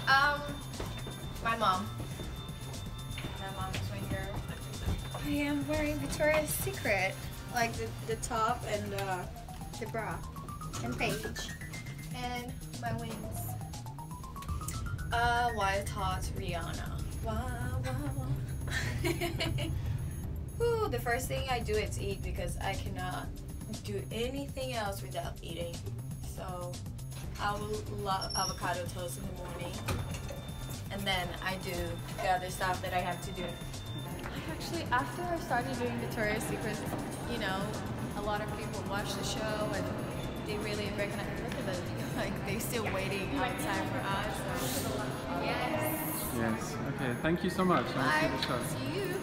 Um, my mom. My mom is right here. I am wearing Victoria's Secret, like the top and the bra, and Paige, and my wings. Wild Thoughts, Rihanna. Wow, wow, wow. Ooh, the first thing I do is eat because I cannot do anything else without eating. So I will love avocado toast in the morning, and then I do the other stuff that I have to do. Actually, after I started doing Victoria's Secret, you know, a lot of people watch the show and they really recognize. Look at them, like they still waiting outside for us. So, yes. Yes. Okay. Thank you so much. Bye. See the show. See you.